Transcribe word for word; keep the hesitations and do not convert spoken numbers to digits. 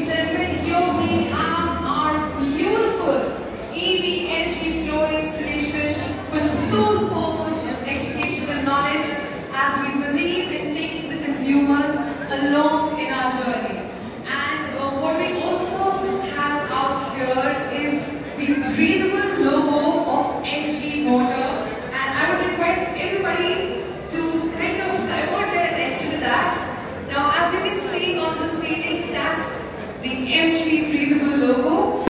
gentlemen, here we have our beautiful E V energy flow installation for the sole purpose of education and knowledge, as we believe in taking the consumers along in our journey. And uh, what we also have out here is the breathable logo of M G Motor, and I would request everybody to kind of divert their attention to that. Now, as you can see on the ceiling, that's the M G breathable